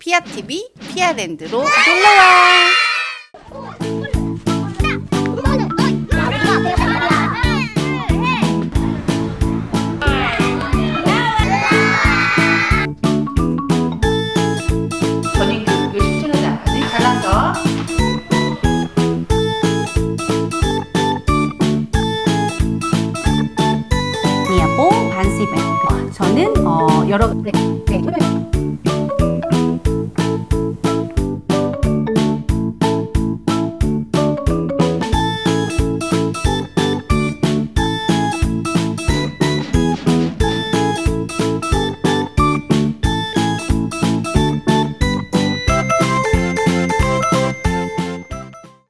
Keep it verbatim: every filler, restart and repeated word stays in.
피아티비 피아랜드로 놀러와! 미야뽕 반스입. 저는 어, 여러 네, 네.